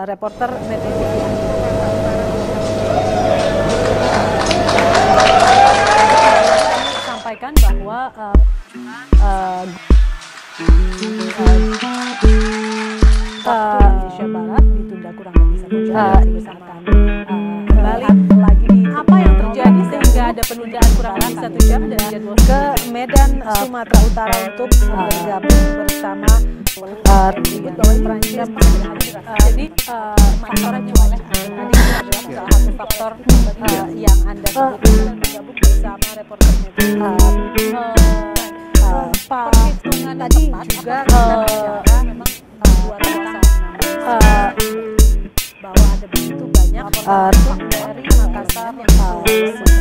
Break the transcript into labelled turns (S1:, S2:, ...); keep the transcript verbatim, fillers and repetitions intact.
S1: uh, reporter Metro T V. Kami sampaikan bahwa uh, uh, uh, Indonesia Barat ditunda kurang lebih satu jam. Uh, misalkan uh, kembali lagi di apa yang terjadi sehingga ada penundaan kurang lebih satu jam dan jadwal ke Medan, uh, Sumatera Utara untuk uh, bergabung bersama uh, bahwa perancam. Uh, jadi uh, faktornya oleh tadi adalah salah satu faktor uh, yang Anda sebutkan bergabung bersama reporter Metro. Uh, uh, perhitungan tadi juga uh, memang buat uh, bahwa ada begitu banyak uh, dari Makassar uh,